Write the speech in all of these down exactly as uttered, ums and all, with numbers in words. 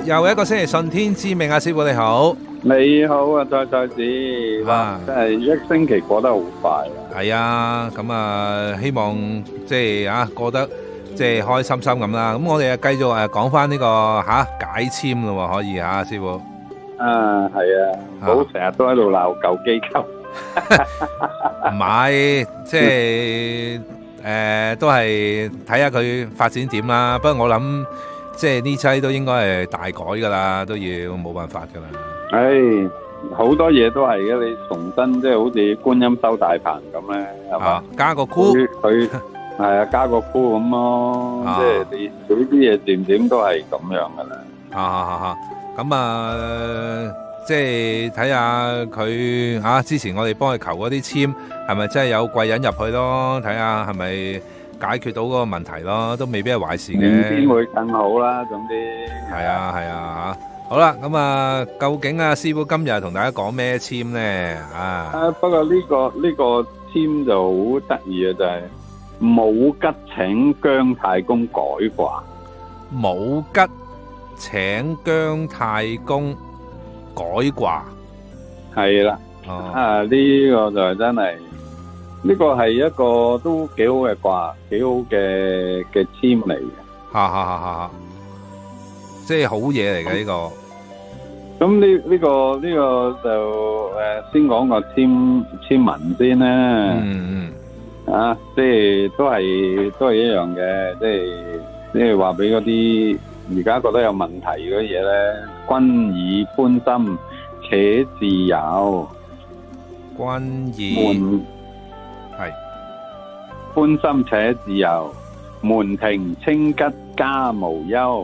又一個星期順天之命啊，師傅你好。 你好啊，蔡蔡子，哇，真係一星期過得好快啊！ 係啊，咁啊，希望即係啊過得即係開心心咁啦。咁我哋啊繼續誒講翻呢個吓解簽咯，可以吓師傅。 啊，係啊，唔好成日都喺度鬧舊機構。 唔係，即係誒，都係睇下佢發展點啦。不過我諗，即係呢劑都應該係大改噶啦，都要冇辦法噶啦。 唉，好多嘢都係嘅，你重新即係好似觀音收大棚咁咧，係嘛？ 加個箍， 佢係啊，加個箍咁咯，即係你做呢啲嘢點點都係咁樣噶啦。 啊啊啊！咁啊，即係睇下佢啊，之前我哋幫佢求嗰啲簽，係咪真係有貴人入去咯？睇下係咪解決到嗰個問題咯？都未必係壞事嘅。 明天會更好啦，總之。 係啊，係啊，吓。好啦，咁啊，究竟啊，師傅今日同大家講咩簽咧？啊， 啊，不過呢個呢個簽就好得意嘅，就係武吉請姜太公改卦。 武吉請姜太公改卦， 係啦。啊，呢個就係真係，呢個係一個都幾好嘅卦，幾好嘅嘅簽嚟嘅。 哈哈哈哈！即係好嘢嚟嘅呢個。 咁呢呢個呢個就誒先講個簽簽文先啦。 嗯嗯。啊，即係都係都係一樣嘅，即係即係話俾嗰啲而家覺得有問題嗰啲嘢咧，君以寬心且自由。 君以門係寬心且自由，門庭清吉家無憂。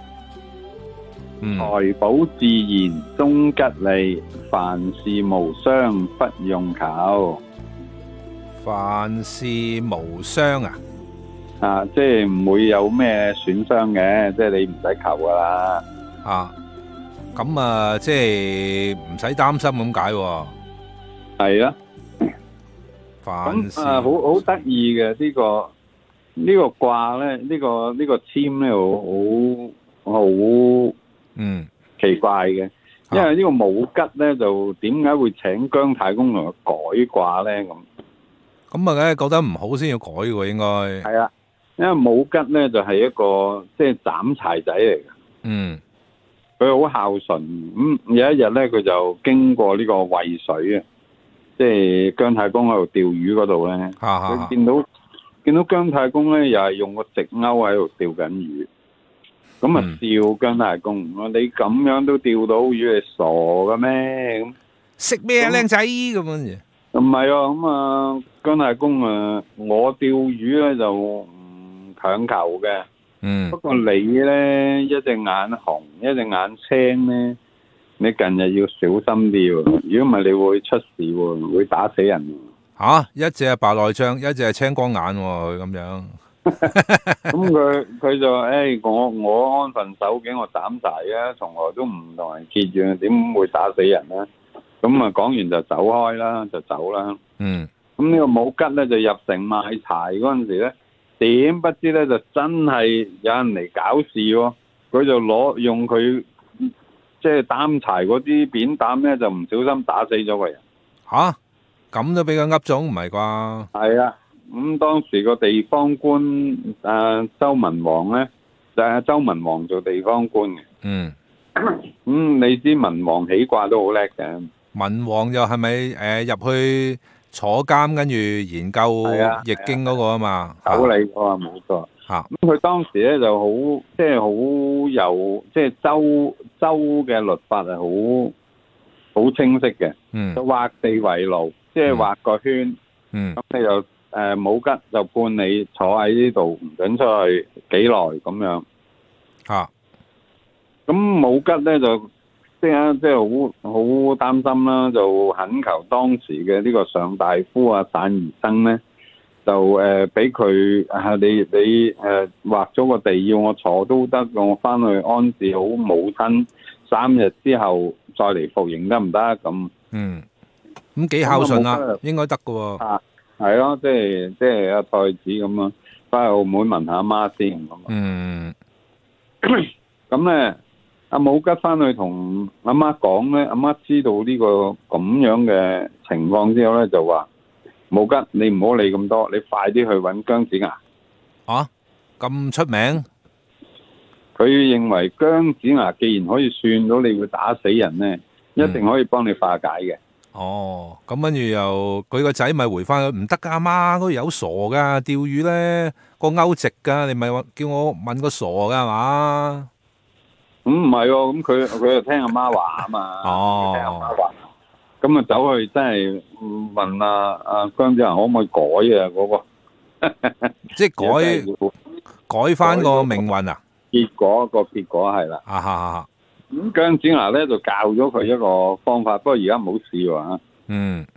財寶自然終吉利，凡事無傷不用求。 凡事無傷啊！ 啊，即係唔會有咩損傷嘅，即係你唔使求噶啦。 啊，咁啊，即係唔使擔心咁解喎。 係啦。 凡事咁啊，好好得意嘅呢個呢個卦咧，呢個呢個簽咧，好好好。嗯，奇怪嘅，因為呢個武吉咧就點解會請姜太公同佢改卦咧？咁咁啊，梗係覺得唔好先要改嘅，應該係啦，因為武吉咧就係一個即係斬柴仔嚟嘅。嗯，佢好孝順。咁有一日咧，佢就經過呢個渭水啊，即係姜太公喺度釣魚嗰度咧，佢見到見到姜太公咧又係用個直鈎喺度釣緊魚。咁啊笑姜太公，我你咁樣都釣到魚，你傻嘅咩？咁識咩啊，靚仔咁樣？ 唔係啊，咁啊姜太公啊，我釣魚咧就唔強求嘅。嗯。不過你咧一隻眼紅，一隻眼青咧，你近日要小心啲喎。如果唔係，你會出事喎，會打死人。 吓，一隻係白內障，一隻係青光眼，佢咁樣。 咁佢佢就誒，我我安分守己，我斬柴啊，從來都唔同人結怨，點會打死人咧？咁啊，講完就走開啦，就走啦。嗯。咁呢個武吉咧就入城賣柴嗰陣時咧，點不知咧就真係有人嚟搞事喎。佢就攞用佢即係擔柴嗰啲扁擔咧，就唔小心打死咗個人。 吓，咁都俾佢噏中，唔係啩？ 係啊。咁、嗯、當時個地方官誒、呃、周文王咧，就係、是、周文王做地方官嘅。嗯。咁、嗯、你知文王起卦都好叻嘅。 文王又係咪誒入去坐監，跟住研究易經嗰個啊嘛？ 守理嗰個冇錯。嚇！咁佢當時咧就好，即係好有，即係周周嘅律法係好好清晰嘅。嗯。就劃地為牢，即係畫個圈。嗯。咁你就。誒，武吉就判你坐喺呢度，唔准出去幾耐咁樣。吓，咁武吉咧就即係即係好好擔心啦，就懇求當時嘅呢個上大夫啊單宜生咧，就誒俾佢啊你你誒劃咗個地要我坐都得，我翻去安置好母親，三日之後再嚟服刑得唔得？咁嗯， 咁幾孝順啊，應該得噶喎。 係咯，即係即係阿太子咁啊，翻去澳門問下阿媽先咁啊。嗯。咁咧， 阿武吉翻去同阿媽講咧，阿媽知道呢個咁樣嘅情況之後咧，就話武吉你唔好理咁多，你快啲去揾姜子牙。 啊，咁出名？ 佢認為姜子牙既然可以算到你會打死人咧，一定可以幫你化解嘅。 哦，咁跟住又佢個仔咪回翻佢，唔得噶，阿媽嗰條友傻噶，釣魚咧個鈎直噶，你咪話叫我問個傻噶係嘛？ 咁唔係喎，咁佢佢就聽阿媽話啊嘛。 哦， 聽阿媽話，咁啊走去真係問阿阿姜子牙可唔可以改啊嗰個？ 即係改改翻個命運啊？ 結果個結果係啦。 啊哈哈！ 咁姜子牙咧就教咗佢一個方法，不過而家唔好試喎嚇。嗯。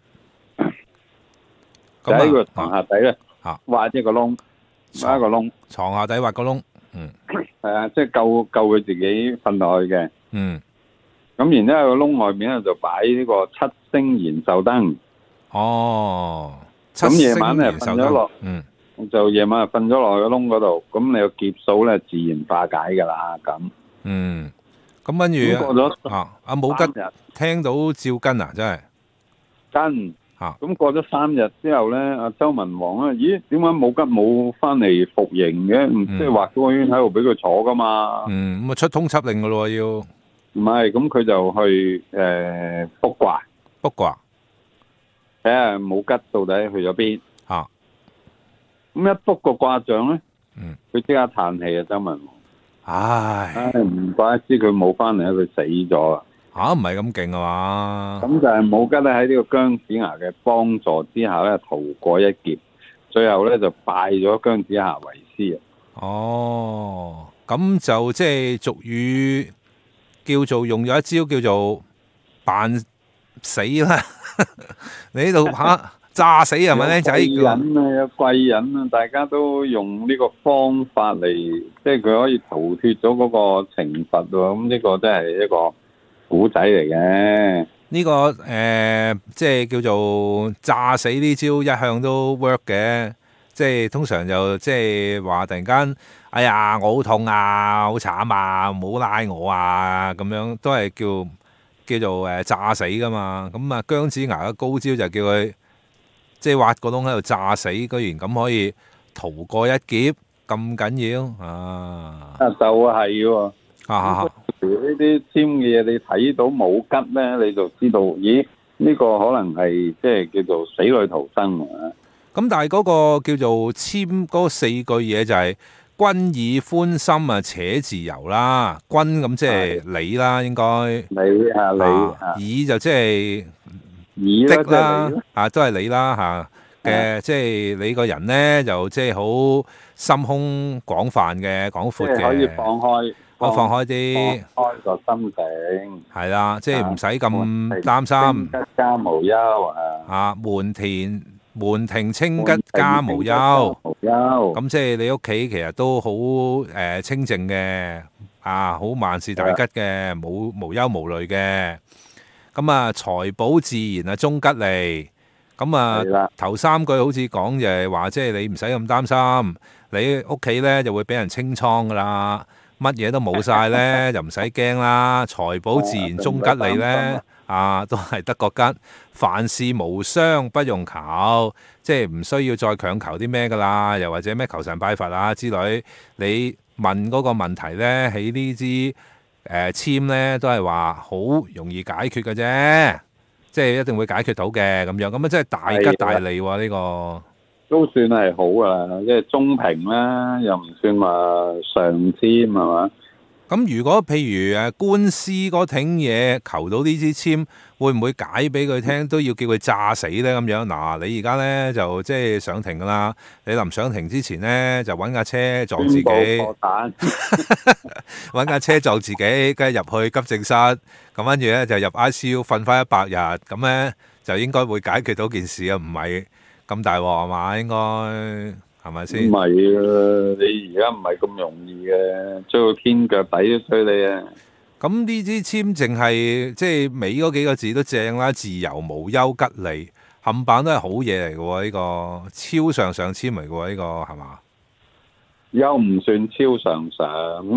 就喺個床下底咧，挖一個窿，挖一個窿。 床下底挖個窿。嗯。 係啊，即係救救佢自己瞓落去嘅。 嗯。 咁然之後個窿外面咧就擺呢個七星延壽燈。 哦。 咁夜晚咧瞓咗落， 嗯， 就夜晚瞓咗落去個窿嗰度，咁你個劫數咧自然化解㗎啦。咁。 嗯。咁跟住啊，阿武吉聽到照跟啊，真係跟嚇。咁過咗三日之後咧，阿周文王咧，咦？點解武吉冇翻嚟服刑嘅？唔即係畫咗個圈喺度俾佢坐噶嘛？ 嗯，咁啊出通緝令噶咯要。 唔係，咁佢就去誒卜卦， 卜卦睇下武吉到底去咗邊嚇。 咁一卜個卦象咧， 嗯， 佢即刻嘆氣啊，周文王。 唉， 唉，唔怪得知佢冇翻嚟，佢死咗啊！ 吓，唔係咁勁啊嘛？ 咁就係武吉咧喺呢個姜子牙嘅幫助之下咧，逃過一劫，最後咧就拜咗姜子牙為師啊！ 哦，咁就即係俗語叫做用咗一招叫做扮死啦！你呢度吓？炸死係咪僆仔？ 貴人啊，有貴人啊，大家都用呢個方法嚟，即係佢可以逃脫咗嗰個懲罰喎。咁呢個真係一個古仔嚟嘅。 呢、這個誒、呃，即係叫做炸死呢招，一向都 work 嘅。即係通常就即係話突然間，哎呀，我好痛啊，好慘啊，唔好拉我啊，咁樣都係叫叫做誒炸死噶嘛。咁啊，姜子牙嘅高招就叫佢。即係挖個窿喺度炸死，居然咁可以逃過一劫，咁緊要啊！ 啊，就係喎， 啊， 呢啲簽嘅嘢你睇到武吉咧，你就知道，咦？呢、這個可能係即係叫做死裏逃生啊！ 咁但係嗰個叫做簽嗰四句嘢就係、是、君以寬心啊，且自由啦。君咁即係你啦，應該你啊，你啊， 以就即係。 的啦，啊都係你啦嚇嘅，即係你個人咧就即係好心胸廣泛嘅，廣闊嘅， 可以放開， 我放開啲， 開個心情， 係啦，即係唔使咁擔心。 清吉家無憂啊！ 啊，門田門庭清吉家無憂， 無憂。 咁即係你屋企其實都好誒清靜嘅，啊好萬事大吉嘅，冇無憂無慮嘅。咁啊，財寶自然啊，中吉利。咁啊，頭三句好似講就係話，即係你唔使咁擔心，你屋企咧就會俾人清倉噶啦，乜嘢都冇晒咧，就唔使驚啦。財寶自然中吉利咧，啊，都係得個吉。凡事無雙不用求，即係唔需要再強求啲咩噶啦，又或者咩求神拜佛啊之類。你問嗰個問題咧，喺呢支。誒簽咧都係話好容易解決嘅啫，即係一定會解決到嘅咁樣，咁啊真係大吉大利喎！呢個都算係好噶啦，即係中平啦，又唔算話上簽係嘛？ 咁如果譬如誒官司嗰挺嘢求到呢支簽，會唔會解俾佢聽？都要叫佢炸死咧咁樣？嗱，你而家咧就即係上庭噶啦，你臨上庭之前咧就揾架車撞自己，揾架車撞自己，跟住入去急症室，咁跟住咧就入 I C U 瞓翻一百日，咁咧就應該會解決到件事啊，唔係咁大鑊係嘛？應該。係咪先？ 唔係啊！你而家唔係咁容易嘅，追到天腳底都追你啊！ 咁呢支簽淨係即係尾嗰幾個字都正啦，自由無憂吉利，冚唪唥都係好嘢嚟嘅喎，呢個超上上簽嚟嘅喎，呢個係嘛？ 又唔算超上上，咁你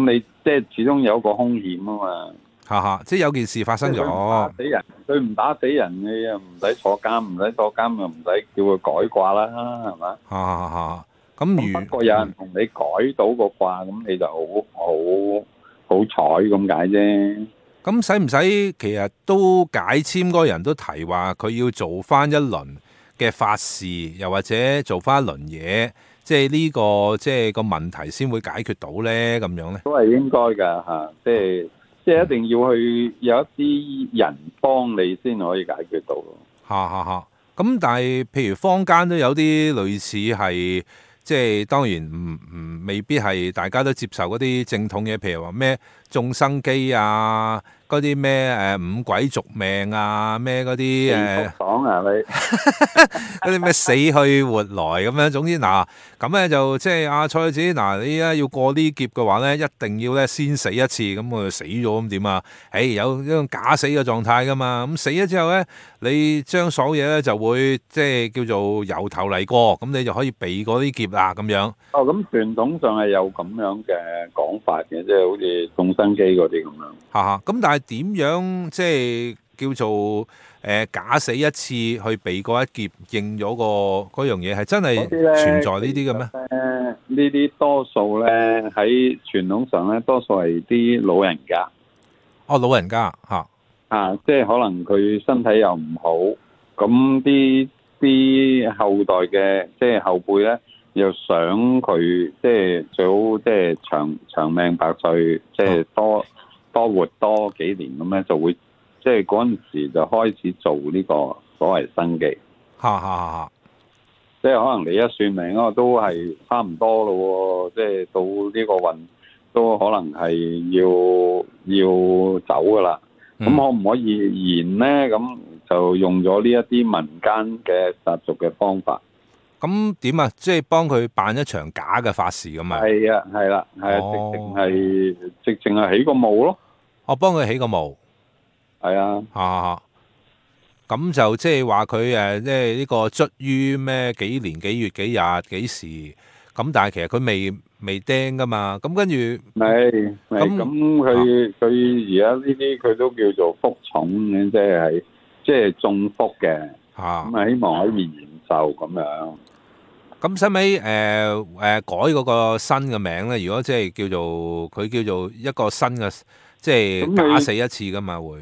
即係始終有一個風險啊嘛。 嚇嚇，即係有件事發生咗。 佢唔打死人，佢唔打死人，你又唔使坐監，唔使坐監又唔使叫佢改卦啦，係嘛？ 嚇嚇嚇。咁如不過有人同你改到個卦，咁你就好好好彩咁解啫。 咁使唔使其實都解簽嗰個人都提話佢要做翻一輪嘅法事，又或者做翻一輪嘢，即係呢個即係個問題先會解決到咧？咁樣咧都係應該㗎嚇，即係即係一定要去有一啲人幫你先可以解決到咯。 嚇嚇嚇！咁但係譬如坊間都有啲類似係。即係當然唔唔未必係大家都接受嗰啲正統嘅，譬如話咩眾生機啊，嗰啲咩誒五鬼續命啊，咩嗰啲誒講啊你嗰啲咩死去活來咁樣。總之嗱咁咧就即係阿蔡子嗱，你而家要過呢劫嘅話咧，一定要咧先死一次，咁我就死咗咁點啊？誒有一種假死嘅狀態噶嘛，咁死咗之後咧，你將所有嘢咧就會即係叫做由頭嚟過，咁你就可以避過啲劫。嗱咁樣， 哦咁傳統上係有咁樣嘅講法嘅，即係好似眾生機嗰啲咁樣。 嚇嚇，咁但係點樣即係叫做誒、呃、假死一次去避過一劫，應咗個嗰樣嘢係真係存在呢啲嘅咩？ 誒呢啲多數咧喺傳統上咧，多數係啲老人家。 哦，老人家嚇啊，即係可能佢身體又唔好，咁啲啲後代嘅即係後輩咧。又想佢即係最好即係長長命百歲，即係多多活多幾年咁咧，就會即係嗰陣時就開始做呢個所謂生忌。 嚇嚇嚇！ 即係可能你一算命啊，都係差唔多咯喎，即係到呢個運都可能係要要走噶啦。咁、嗯、可唔可以延咧？咁就用咗呢一啲民間嘅習俗嘅方法。 咁點啊？即係幫佢辦一場假嘅法事咁啊？ 係啊，係啦，係啊，直情係直情係起個墓咯。 我幫佢起個墓。 係啊。 啊，咁就即係話佢誒，即係呢個卒於咩幾年幾月幾日幾時？咁但係其實佢未未釘噶嘛。咁跟住係咁咁佢佢而家呢啲佢都叫做福重嘅，即係即係中福嘅。 啊。 咁啊，希望可以延壽咁樣。 咁使唔使誒誒改嗰個新嘅名咧？如果即係叫做佢叫做一個新嘅，即係假死一次噶嘛會？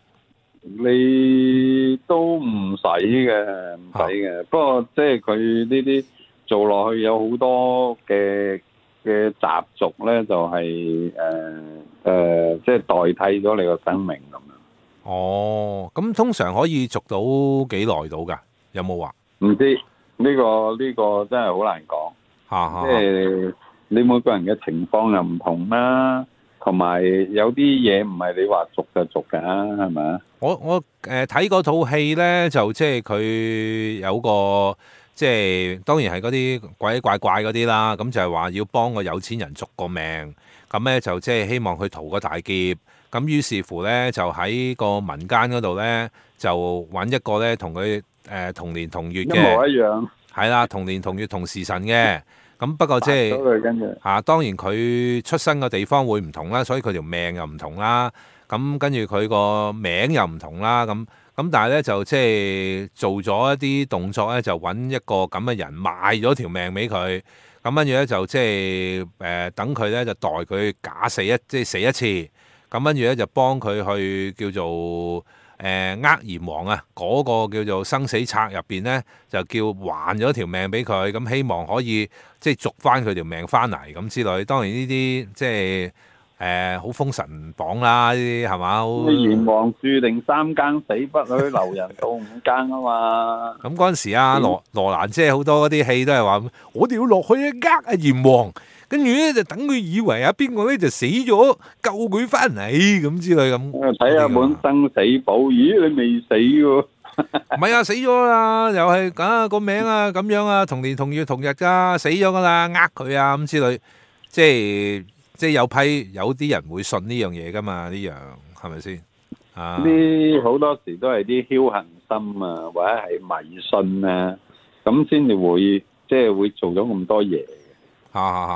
你都唔使嘅，唔使嘅。不過即係佢呢啲做落去有好多嘅嘅習俗咧，就係誒誒，即係代替咗你個生命咁樣。 哦，咁通常可以續到幾耐到㗎？有冇話？ 唔知。呢、這個呢、這個真係好難講，即係你每個人嘅情況又唔同啦，同埋有啲嘢唔係你話續就續㗎，係咪啊？ 我我誒睇嗰套戲咧，就即係佢有個即係當然係嗰啲鬼怪怪嗰啲啦，咁就係話要幫個有錢人續個命，咁咧就即係希望佢逃個大劫，咁於是乎咧就喺個民間嗰度咧就揾一個咧同佢。誒、呃、同年同月嘅， 一模一樣， 係啦，同年同月同時辰嘅，咁不過即係嚇，當然佢出生嘅地方會唔同啦，所以佢條命又唔同啦，咁跟住佢個名又唔同啦，咁咁但係咧就即係做咗一啲動作咧，就揾一個咁嘅人賣咗條命俾佢，咁跟住咧就即係誒等佢咧就代佢假死一即係死一次，咁跟住咧就幫佢去叫做。誒呃閻王啊，嗰、那個叫做生死冊入邊咧，就叫還咗條命俾佢，咁希望可以即係續翻佢條命翻嚟咁之類。當然呢啲即係誒好封神榜啦，呢啲係嘛？ 閻王注定三更死，不許留人到五更啊嘛。 咁嗰陣時啊，羅羅蘭姐好多嗰啲戲都係話，我哋要落去呃阿閻王。跟住咧就等佢以為啊邊個咧就死咗，救佢翻嚟咁之類咁。 睇下本生死簿，咦你未死喎？ 唔係啊，死咗啦，又係啊個名啊咁樣啊，同年同月同日噶，死咗噶啦，呃佢啊咁之類，即係即係有批有啲人會信呢樣嘢噶嘛，呢樣係咪先？啊， 呢好多時都係啲僥倖心啊，或者係迷信啊，咁先至會即係會做咗咁多嘢。 嚇嚇嚇！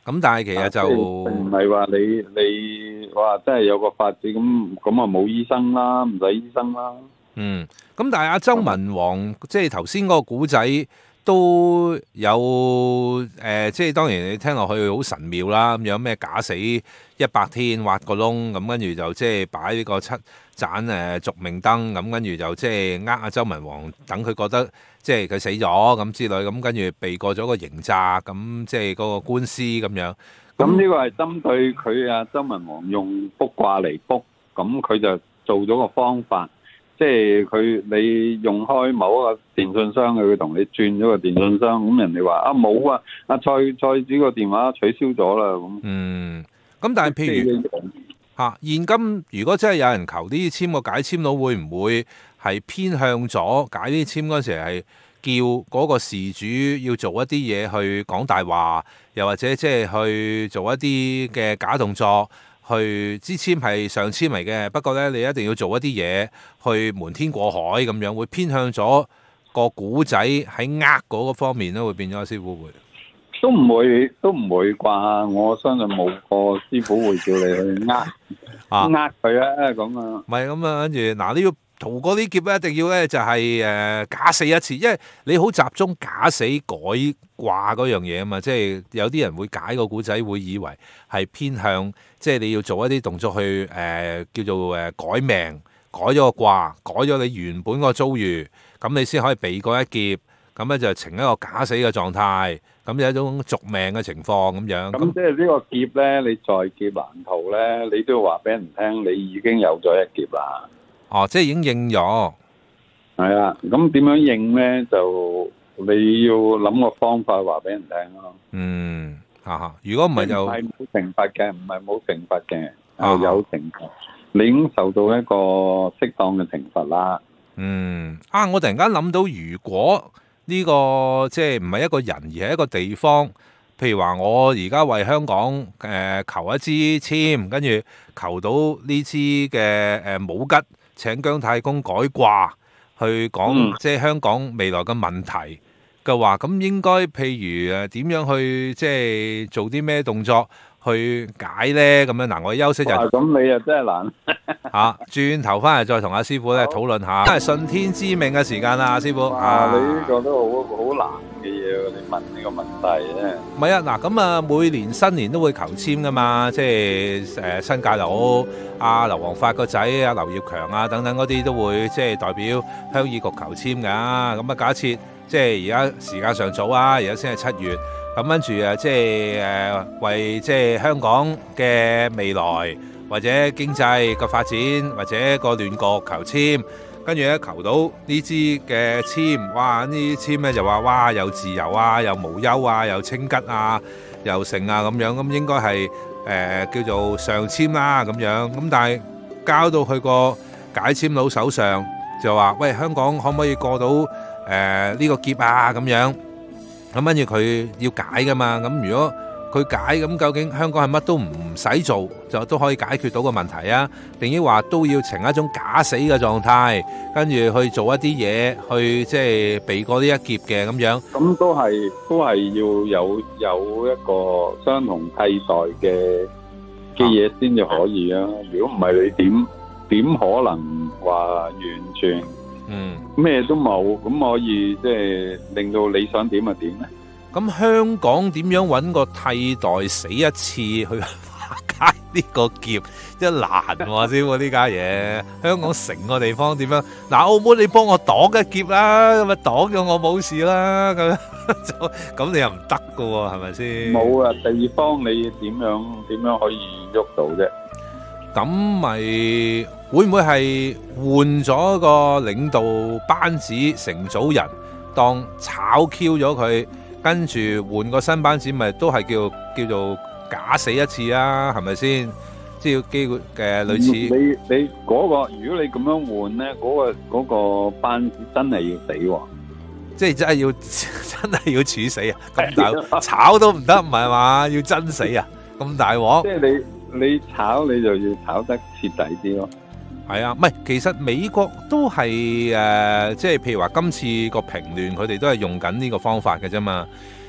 咁但係其實就唔係話你你哇真係有個法子咁咁啊冇醫生啦，唔使醫生啦。 嗯，咁但係阿周文王即係頭先嗰個古仔都有誒、呃，即係當然你聽落去好神妙啦，咁樣咩假死一百天挖個窿，咁跟住就即係擺呢個七盞誒續命燈，咁跟住就即係呃阿周文王，等佢覺得即係佢死咗咁之類，咁跟住避過咗個刑責，咁即係嗰個官司咁樣。 咁呢個係針對佢啊周文王用卜卦嚟卜，咁佢就做咗個方法。即係佢你用開某一個電信商，佢會同你轉咗個電信商，咁人哋話啊冇啊，阿蔡蔡子個電話取消咗啦咁。 嗯，咁但係譬如嚇、啊、現今如果真係有人求呢啲簽個解簽佬，會唔會係偏向咗解呢啲簽嗰陣時係叫嗰個事主要做一啲嘢去講大話，又或者即係去做一啲嘅假動作？去支簽係上簽嚟嘅，不過咧你一定要做一啲嘢去瞞天過海咁樣，會偏向咗個古仔喺呃嗰個方面咧，會變咗師傅會都唔會都唔會啩？我相信冇個師傅會叫你去呃呃佢啊咁啊。 唔係咁啊，跟住嗱你要逃過啲劫咧，一定要咧就係誒假死一次，因為你好集中假死改卦嗰樣嘢啊嘛，即係有啲人會解個古仔，會以為係偏向。即係你要做一啲動作去誒、呃、叫做誒改命，改咗個卦，改咗你原本個遭遇，咁你先可以避過一劫，咁咧就呈一個假死嘅狀態，咁有一種續命嘅情況咁樣。 咁即係呢個劫咧，你在劫難逃咧，你都要話俾人聽，你已經有咗一劫啦。哦， 即係已經應咗。係啊，咁點樣應咧？就你要諗個方法話俾人聽咯。 嗯。啊！如果唔係就唔係冇懲罰嘅，唔係冇懲罰嘅，係有懲罰。你已經受到一個適當嘅懲罰啦。 嗯，啊！我突然間諗到，如果呢個即係唔係一個人，而係一個地方，譬如話我而家為香港誒求一支簽，跟住求到呢支嘅誒武吉請姜太公改卦，去講即係香港未來嘅問題。嘅話，咁應該譬如誒點樣去即係做啲咩動作去解咧？咁樣嗱，我休息就咁你啊真係難嚇，轉頭翻嚟再同阿師傅咧討論下，真係順天之命嘅時間啦，阿師傅。 啊，你呢個都好好難嘅嘢喎，你問呢個問題咧。 唔係啊，嗱咁啊，每年新年都會求簽噶嘛，即係誒新界佬阿劉皇發個仔阿劉業強啊等等嗰啲都會即係代表鄉議局求簽噶。咁啊，假設即係而家時間尚早啊，而家先係七月，咁跟住啊，即係誒為即係香港嘅未來或者經濟嘅發展或者個亂局求簽，跟住咧求到呢支嘅簽，哇！呢啲簽咧就話哇又自由啊，又無憂啊，又清吉啊，又盛啊咁樣，咁應該係誒、呃、叫做上簽啦咁樣，咁但係交到去個解簽佬手上就話喂，香港可唔可以過到？誒、呃、呢、這個劫啊咁樣，咁跟住佢要解噶嘛，咁如果佢解，咁究竟香港係乜都唔使做就都可以解決到個問題啊？定抑話都要呈一種假死嘅狀態，跟住去做一啲嘢，去即係避過呢一劫嘅咁樣。 咁都係都係要有有一個相同替代嘅嘅嘢先至可以啊！如果唔係你點點可能話完全？ 嗯， 咩都冇，咁可以即係令到你想點就點咧？ 咁香港點樣揾個替代死一次去化解呢個劫？真係難喎，師傅呢家嘢。香港成個地方點樣？嗱，澳門你幫我擋一劫啦，咁咪擋咗我冇事啦，咁就咁你又唔得噶喎，係咪先？ 冇啊，地方你點樣點樣可以喐到啫？ 咁咪會唔會係換咗個領導班子成組人，當炒 Q 咗佢，跟住換個新班子，咪都係叫叫做假死一次啊？係咪先？即係要機會嘅類似。 你你嗰個，如果你咁樣換咧，嗰個嗰個班子真係要死喎！ 即係真係要真係要處死啊！咁大炒都唔得，唔係嘛？要真死啊！咁大鑊！ 即係你。你炒你就要炒得徹底啲咯， 係啊，唔係其實美國都係誒、呃，即係譬如話今次個平亂，佢哋都係用緊呢個方法嘅啫嘛。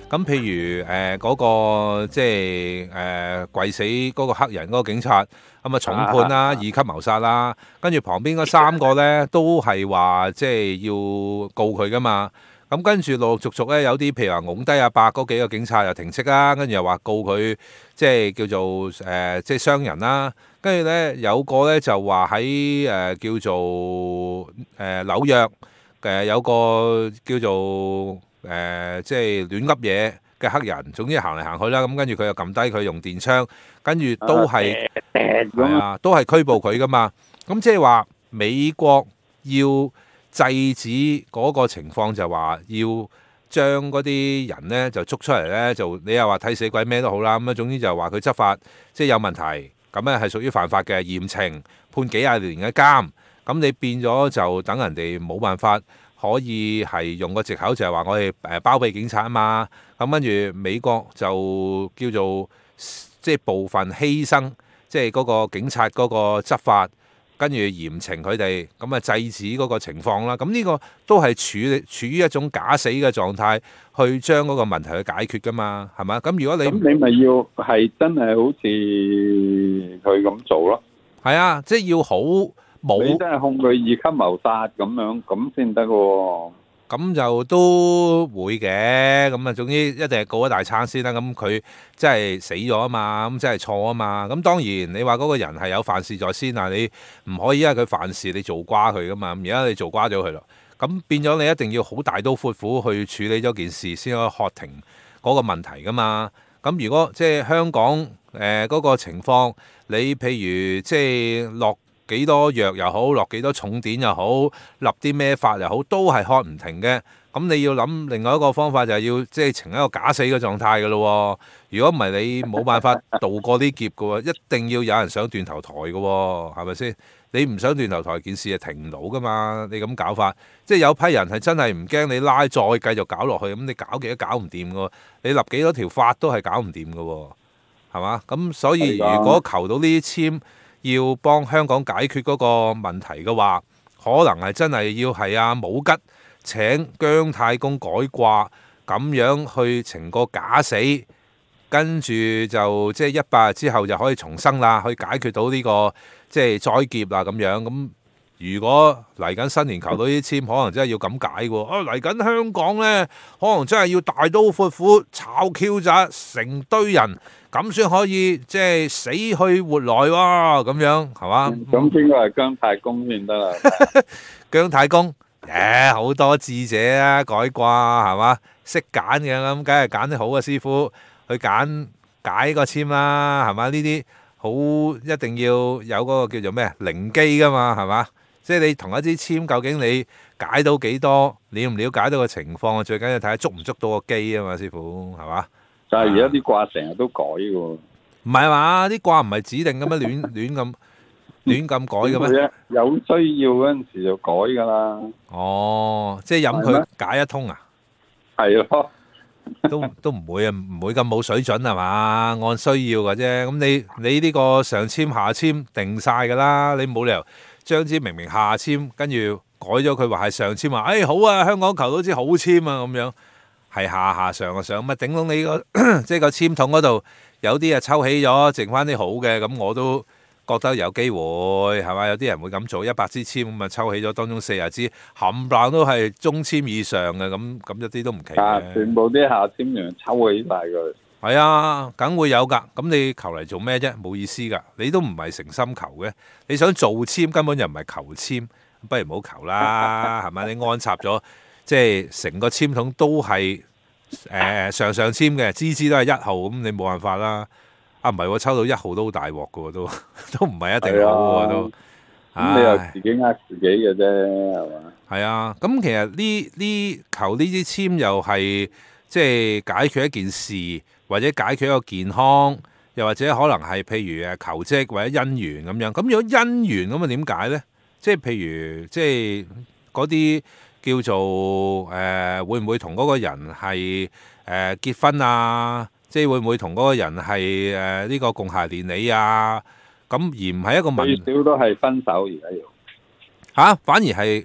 咁譬如誒嗰、呃那個即係誒跪死嗰個黑人嗰個警察，咁啊重判啦，二級謀殺啦，跟住旁邊嗰三個咧都係話即係要告佢噶嘛。咁跟住陸陸續續咧有啲譬如話擁低阿伯嗰幾個警察又停職啦，跟住又話告佢即係叫做誒、呃、即係傷人啦。跟住咧有個咧就話喺誒叫做誒、呃、紐約誒、呃、有個叫做誒、呃、即係亂噏嘢嘅黑人，總之行嚟行去啦。咁跟住佢又撳低佢用電槍，跟住都係係啊，都係拘捕佢噶嘛。咁即係話美國要制止嗰個情況，就話要將嗰啲人咧就捉出嚟咧，就你又話睇死鬼咩都好啦。咁啊總之就話佢執法即係有問題。咁咧係屬於犯法嘅，嚴懲判幾廿年嘅監。咁你變咗就等人哋冇辦法可以係用個藉口，就係話我哋誒包庇警察啊嘛。咁跟住美國就叫做即係部分犧牲，即係嗰個警察嗰個執法，跟住嚴懲佢哋，咁啊制止嗰個情況啦。咁呢個都係處處於一種假死嘅狀態，去將嗰個問題去解決噶嘛，係咪？咁如果你咁你咪要係真係好似佢咁做咯？ 係啊，即係要好冇， 你真係控佢二級謀殺咁樣，咁先得喎。 咁就都會嘅，咁啊總之一定係告一大餐先啦。咁佢真係死咗啊嘛，咁真係錯啊嘛。咁當然你話嗰個人係有犯事在先啊，你唔可以因為佢犯事你做瓜佢噶嘛。而家你做瓜咗佢咯，咁變咗你一定要好大刀闊斧去處理咗件事先可以喝停嗰個問題噶嘛。咁如果即係香港誒嗰、呃嗰個情況，你譬如即係落幾多藥又好，落幾多重典又好，立啲咩法又好，都係喝唔停嘅。咁你要諗另外一個方法，就係要即係呈一個假死嘅狀態嘅咯。如果唔係，你冇辦法渡過啲劫嘅喎，一定要有人上斷頭台嘅喎，係咪先？你唔上斷頭台，件事係停唔到噶嘛。你咁搞法，即係有批人係真係唔驚你拉，再繼續搞落去，咁你搞幾都搞唔掂嘅喎。你立幾多條法都係搞唔掂嘅喎，係嘛？咁所以如果求到呢啲簽，要幫香港解決嗰個問題嘅話，可能係真係要係阿武吉請姜太公改卦，咁樣去呈個假死，跟住就即係一百日之後就可以重生啦，去解決到呢個即係災劫啦咁樣。咁如果嚟緊新年求到啲簽，可能真係要咁解喎。啊嚟緊香港呢，可能真係要大刀闊斧炒 Q 咋，成堆人。咁先可以即係死去活來喎，咁樣係嘛？ 咁邊個係姜太公先得啦？ 姜太公，誒好多智者啊，改卦係嘛？識揀嘅咁，梗係揀啲好嘅師傅去揀解個籤啦，係嘛？呢啲好一定要有嗰個叫做咩靈機噶嘛，係嘛？即係你同一支籤，究竟你解到幾多？了唔了解到個情況？最緊要睇下捉唔捉到個機啊嘛，師傅係嘛？ 但係而家啲卦成日都改嘅喎， 唔係嘛？啲卦唔係指定咁樣亂亂咁亂咁改嘅咩？ 有需要嗰陣時就改㗎啦。 哦，即係飲佢解一通啊？ 係咯， 都都唔會啊，唔會咁冇水準係嘛？按需要嘅啫。咁你你呢個上籤下籤定晒㗎啦，你冇理由將支明明下籤跟住改咗佢話係上籤話，誒好啊，香港求到支好籤啊咁樣。係下下上啊上，咪頂到你個即係個籤筒嗰度有啲啊抽起咗，剩翻啲好嘅，咁我都覺得有機會係嘛？有啲人會咁做，一百支籤咁啊抽起咗當中四十支冚唪唥都係中籤以上嘅，咁咁一啲都唔奇嘅。 全部啲下籤樣抽起晒佢。 係啊，梗會有㗎。咁你求嚟做咩啫？冇意思㗎。你都唔係誠心求嘅，你想做籤根本就唔係求籤，不如唔好求啦，係咪？你安插咗。即係成個籤筒都係誒、呃、上上籤嘅，支支都係一號，咁你冇辦法啦。啊唔係喎，抽到一號都好大鑊嘅喎，都都唔係一定好喎，都。 咁你又自己呃自己嘅啫，係嘛？ 係啊，咁其實呢呢求呢支籤又係即係解決一件事，或者解決一個健康，又或者可能係譬如誒求職或者姻緣咁樣。咁如果姻緣咁啊點解咧？即係譬如即係嗰啲。叫做誒、呃、會唔會同嗰個人係誒、呃、結婚啊？即係會唔會同嗰個人係誒呢個共諧連理啊？咁而唔係一個問， 最少都係分手而家要嚇，反而係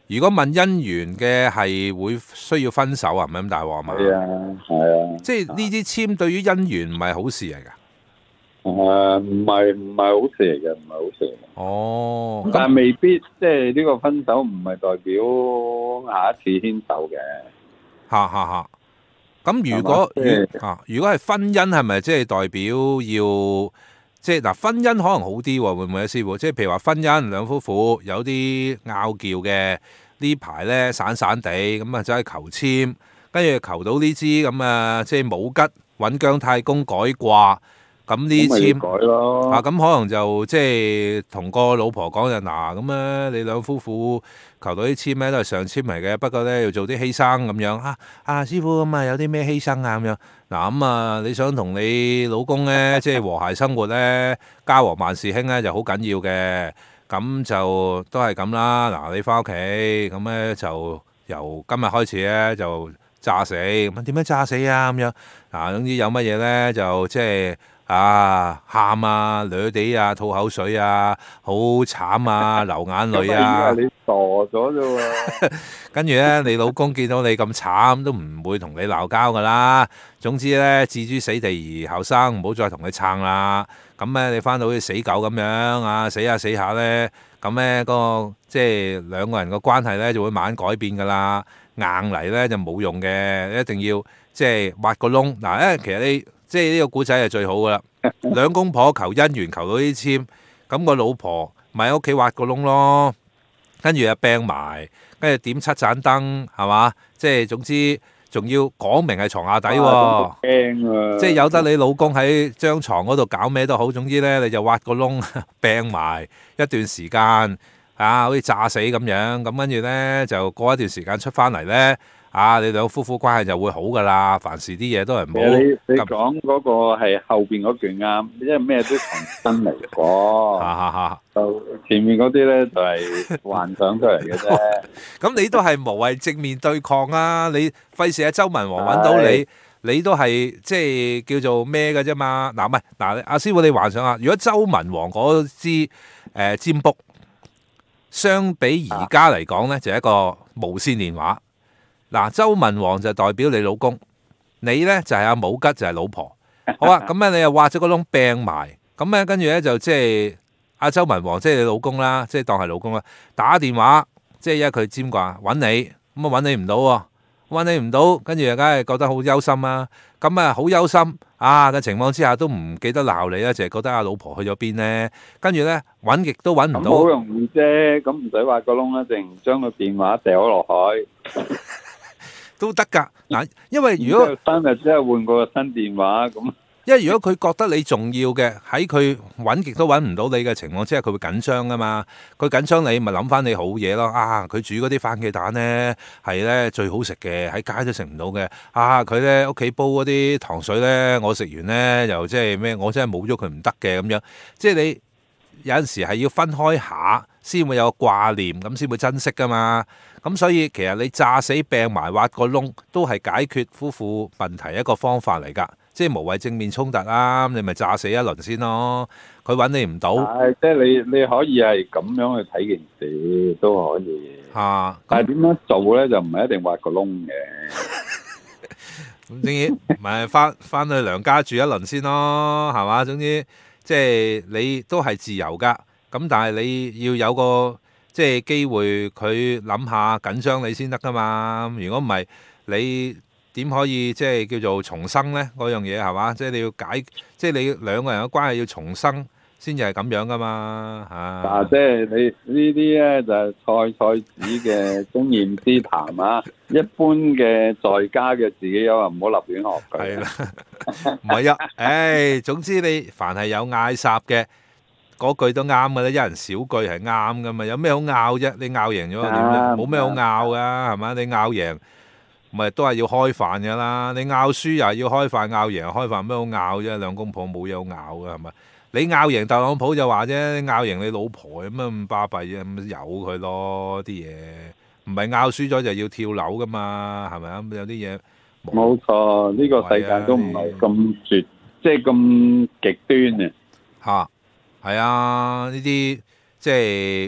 如果問姻緣嘅係會需要分手啊？唔係咁大鑊嘛？ 係啊，係啊。 即係呢啲簽對於姻緣唔係好事嚟㗎。 誒，唔係唔係好事嚟嘅，唔係好事嚟嘅。 哦， 但係未必，即係呢個分手唔係代表下一次牽手嘅。 嚇嚇嚇！咁如果如啊，如果係婚姻係咪即係代表要即係嗱？婚姻可能好啲喎，會唔會啊，師傅？即係譬如話婚姻兩夫婦有啲拗撬嘅，呢排咧散散地咁啊，走去求簽，跟住求到呢支咁啊，即係武吉揾姜太公改卦。咁呢簽改咯啊，咁可能就即係同個老婆講就嗱，咁啊你兩夫婦求到啲簽咧都係上簽嚟嘅，不過咧要做啲犧牲咁樣啊啊師傅咁啊有啲咩犧牲啊咁樣嗱咁啊你想同你老公咧即係和諧生活咧，家和萬事興咧就好緊要嘅，咁就都係咁啦嗱，你翻屋企咁咧就由今日開始咧就炸死咁點樣炸死啊咁樣嗱，總之有乜嘢咧就即係。啊，喊啊，攣地啊，吐口水啊，好慘啊，流眼淚啊！ 你傻咗啫喎！ 跟住咧，你老公見到你咁慘，都唔會同你鬧交噶啦。總之咧，置諸死地而後生，唔好再同佢撐啦。咁咧，你翻到好似死狗咁樣啊，死下死下咧，咁咧嗰個即係兩個人嘅關係咧就會慢慢改變噶啦。硬嚟咧就冇用嘅，一定要即係挖個窿。嗱，因為其實你。即係呢個古仔係最好噶啦，兩公婆求姻緣求到啲簽，咁個老婆咪喺屋企挖個窿咯，跟住又病埋，跟住點七盞燈係嘛？即係總之仲要講明係床下底喎， 驚啊！ 即係有得你老公喺張床嗰度搞咩都好，總之咧你就挖個窿病埋一段時間啊，好似炸死咁樣，咁跟住咧就過一段時間出翻嚟咧。啊！你兩夫婦關係就會好噶啦，凡事啲嘢都係冇。 你你講嗰個係後邊嗰句啱，因為咩都重新嚟過。 哈哈哈！ 就前面嗰啲咧就係幻想出嚟嘅啫。 咁你都係無謂正面對抗啊！你費事阿周文王揾到你，你都係即係叫做咩嘅啫嘛？嗱，唔係嗱，阿師傅你幻想下，如果周文王嗰支誒占卜，相比而家嚟講咧，就係一個無線電話。嗱，周文王就代表你老公，你咧就係阿武吉就係老婆，好啊，咁咧你又挖咗個窿病埋，咁咧跟住咧就即係阿周文王即係你老公啦，即係當係老公啦，打電話即係因為佢占卦揾你，咁啊揾你唔到喎，揾你唔到，跟住又梗係覺得好憂心啦，咁啊好憂心啊嘅情況之下都唔記得鬧你啦，淨係覺得阿老婆去咗邊咧，跟住咧揾極都揾唔到， 好容易啫，咁唔使挖個窿啦，淨將個電話掉咗落海。 都得㗎嗱，因為如果三日之後換個新電話咁， 因為如果佢覺得你重要嘅，喺佢揾極都揾唔到你嘅情況之下，佢會緊張㗎嘛。佢緊張你咪諗翻你好嘢咯。啊，佢煮嗰啲番茄蛋咧係咧最好食嘅，喺街都食唔到嘅。啊，佢咧屋企煲嗰啲糖水咧，我食完咧又即係咩？我真係冇咗佢唔得嘅咁樣。即係你有陣時係要分開下先會有掛念，咁先會珍惜㗎嘛。咁所以其實你炸死病埋挖個窿都係解決夫婦問題一個方法嚟㗎，即係無謂正面衝突啦，你咪炸死一輪先咯。佢揾你唔到， 係即係你你可以係咁樣去睇件事都可以。嚇、啊！但係點樣做咧就唔係一定挖個窿嘅。 咁總之咪翻翻去娘家住一輪先咯，係嘛？總之即係你都係自由㗎，咁但係你要有個。即係機會，佢諗下緊張你先得噶嘛。如果唔係，你點可以即係叫做重生呢？嗰樣嘢係嘛？即係你要解，即係你兩個人嘅關係要重生先至係咁樣噶嘛嚇。 啊！即係你呢啲咧就係菜菜子嘅經驗之談啊。一般嘅在家嘅自己友啊，唔好立亂學佢。係啦， 唔係啊，誒，總之你凡係有嗌霎嘅。嗰句都啱嘅咧，一人少句係啱嘅嘛，有咩好拗啫？你拗贏咗又點啫？冇咩好拗噶，係嘛？你拗贏咪都係要開飯嘅啦。你拗輸又係要開飯，拗贏又開飯，咩好拗啫？兩公婆冇嘢好拗嘅係咪？你拗贏特朗普就話啫，拗贏你老婆咁啊咁巴閉啫，咁由佢咯啲嘢，唔係拗輸咗就要跳樓噶嘛，係咪啊？有啲嘢冇錯，呢個世界都唔係咁絕，即係咁極端嘅嚇。係啊，呢啲即係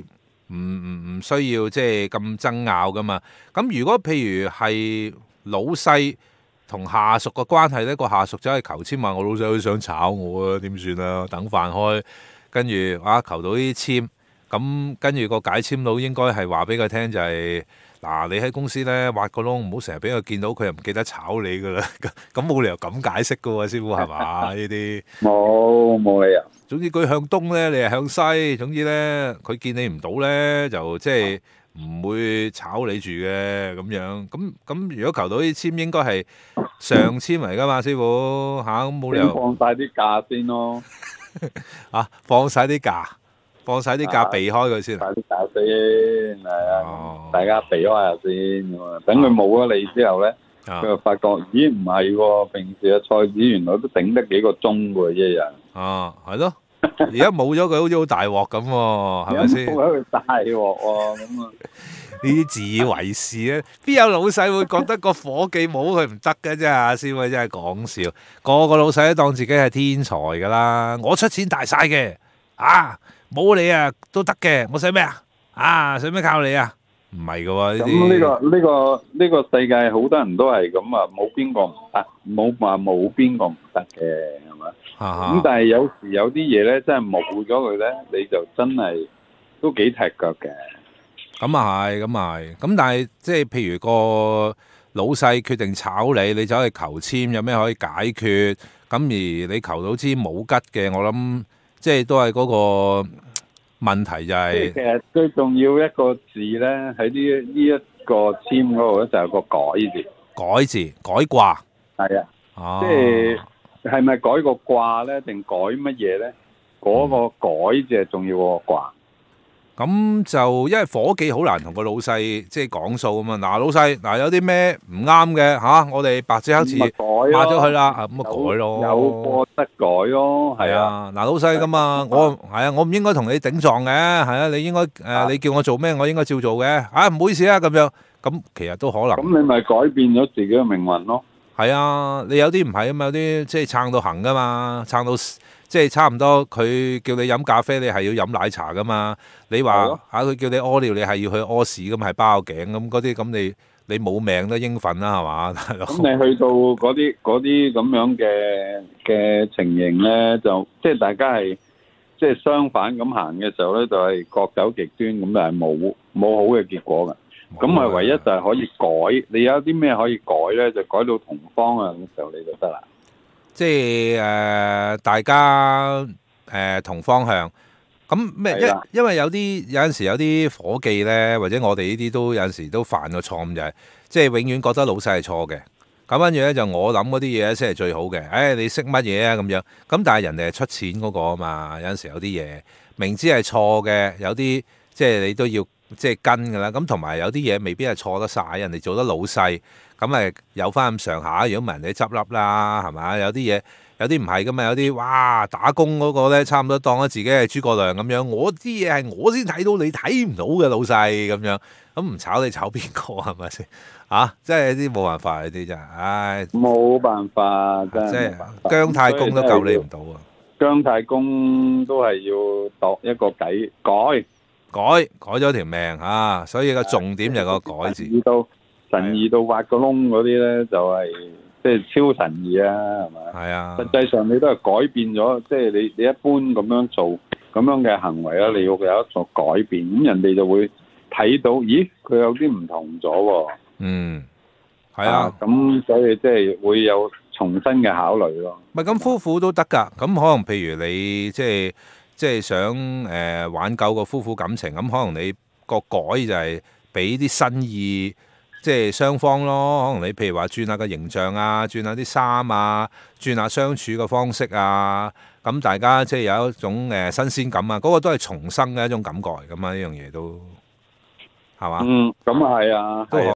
唔唔唔需要即係咁爭拗噶嘛。咁如果譬如係老細同下屬嘅關係咧，個下屬走去求籤話我老細都想炒我啊，點算啊？等飯開，跟住啊求到啲籤，咁跟住個解籤佬應該係話俾佢聽就係、是。嗱，你喺公司咧挖個窿，唔好成日俾佢見到，佢又唔記得炒你噶啦。咁冇理由咁解釋噶喎，師傅係嘛？呢啲冇冇理由。 總之佢向東咧，你係向西。總之咧，佢見你唔到咧，就即係唔會炒你住嘅咁樣。咁咁，如果求到啲籤，應該係上籤嚟噶嘛，師傅嚇，咁冇理由放晒啲假先咯。 啊，放晒啲假。放晒啲假避開佢先， 放晒啲假先，係啊，哦、大家避開下先咁啊。等佢冇咗你之後咧，佢、啊、就發覺，咦唔係喎，平時嘅菜子原來都頂得幾個鐘喎，一日。 啊，係咯，而家冇咗佢，好似好大鑊咁喎，係咪先？ 冇咗佢大鑊喎，咁啊， 呢啲自以為是咧，邊有老細會覺得個伙計冇佢唔得嘅啫？阿師傅真係講笑，個個老細都當自己係天才㗎啦，我出錢大晒嘅，啊！冇你啊都得嘅，我使咩啊？啊，使咩靠你啊？唔係㗎喎，呢啲咁呢個呢個呢個世界好多人都係咁啊，冇邊個唔得，冇話冇邊個唔得嘅，係咪？咁但係有時有啲嘢咧，真係冇咗佢咧，你就真係都幾踢腳嘅。 咁啊係，咁啊係，咁但係即係譬如個老細決定炒你，你走去求籤，有咩可以解決？咁而你求到支冇吉嘅，我諗。即係都係嗰個問題就係、是， 其實最重要一個字咧，喺呢呢一個籤嗰度咧，就係個改字。 改字，改卦。 係啊， 哦、 即係係咪改個卦咧，定改乜嘢咧？嗰、那個改字係重要個卦。 咁、嗯、就因為伙計好難同個老細即係講數啊嘛。嗱，老細嗱有啲咩唔啱嘅嚇，我哋白紙黑字抹咗佢啦，咁咪改咯。 有過得改咯，係啊。 嗱，老細咁啊，我係啊，我唔應該同你頂撞嘅，係啊，你應該誒、呃，你叫我做咩，我應該照做嘅。啊，唔好意思啊，咁樣咁其實都可能。 咁你咪改變咗自己嘅命運咯。 係啊，你有啲唔係啊嘛，有啲即係撐到行噶嘛，撐到。即係差唔多，佢叫你飲咖啡，你係要飲奶茶噶嘛？你話嚇佢叫你屙尿，你係要去屙屎咁，係包頸咁嗰啲，咁你你冇命都應份啦，係嘛？ 咁你去到嗰啲嗰啲咁樣嘅嘅情形咧，就即係大家係即係相反咁行嘅時候咧，就係各走極端，咁就係冇冇好嘅結果㗎。咁係唯一就係可以改，你有啲咩可以改咧，就改到同方向嘅時候你就得啦。 即係誒、呃，大家誒、呃、同方向咁咩？因因為有啲有陣時有啲伙計咧，或者我哋呢啲都有陣時都犯個錯誤，就係即係永遠覺得老細係錯嘅。咁跟住咧就我諗嗰啲嘢先係最好嘅。誒、哎，你識乜嘢啊？咁樣咁，但係人哋係出錢嗰個啊嘛。有陣時有啲嘢明知係錯嘅，有啲即係你都要即係跟㗎啦。咁同埋有啲嘢未必係錯得晒，人哋做得老細。咁咪有翻咁上下，如果唔係人哋執笠啦，係咪？有啲嘢有啲唔係噶嘛，有啲哇打工嗰個咧，差唔多當咗自己係諸葛亮咁樣。我啲嘢係我先睇到，你睇唔到嘅老細咁樣，咁唔炒你炒邊個係咪先？啊，即係啲冇辦法呢啲真係，唉，冇辦法真係， 即係姜太公都救你唔到啊！ 姜太公都係要度一個計改改改咗條命啊！所以個重點就係個改字。 神異到挖個窿嗰啲咧，就係即係超神異啊，係咪？係啊。實際上你都係改變咗，即係你你一般咁樣做咁樣嘅行為啦，你要有一個改變，咁人哋就會睇到，咦，佢有啲唔同咗喎。嗯，係啊。咁所以即係會有重新嘅考慮咯。 唔係咁夫婦都得㗎，咁可能譬如你即係即係想誒挽救個夫婦感情，咁可能你個改就係俾啲新意。即係雙方咯，可能你譬如話轉下個形象啊，轉下啲衫啊，轉下相處嘅方式啊，咁大家即係有一種誒新鮮感啊，嗰個都係重生嘅一種感覺嚟㗎嘛，呢樣嘢都係嘛？嗯， 咁啊係啊，都。